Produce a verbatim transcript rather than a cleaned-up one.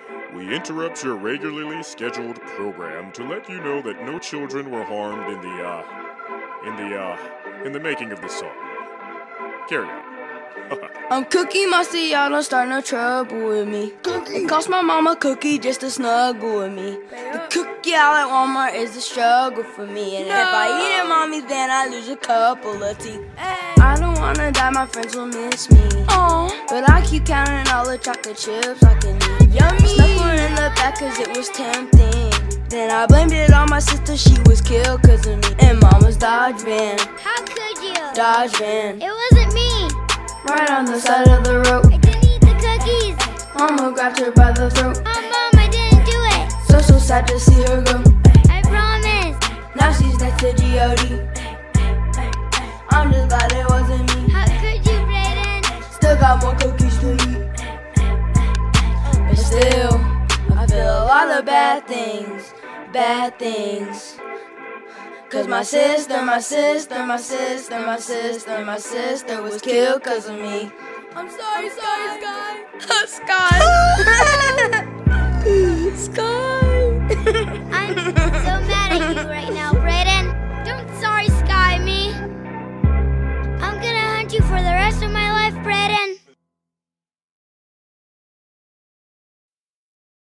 We interrupt your regularly scheduled program to let you know that no children were harmed in the, uh, in the, uh, in the making of this song. Carry on. I'm Cookie Monster, y'all don't start no trouble with me. It cost my mama Cookie just to snuggle with me. The cookie aisle at Walmart is a struggle for me. And no. If I eat it, mommy, then I lose a couple of teeth. Hey. I don't wanna die, my friends will miss me. Aww. But I keep counting all the chocolate chips I can eat. Yummy. Snuffling in the back cause it was tempting. Then I blamed it on my sister, she was killed cause of me. And mama's Dodge van. How could you? Dodge van. It wasn't me. Right on the side of the road. I didn't eat the cookies. Mama grabbed her by the throat. Oh, Mom, I didn't do it. So, so sad to see her go. I promise. Now she's next to G O D. I'm just glad it wasn't me. How could you, Brayden? Still got more cookies to eat. But still, I feel a lot of bad things. Bad things. Cause my sister, my sister, my sister, my sister, my sister was killed cause of me. I'm sorry, sorry, Sky. Sky.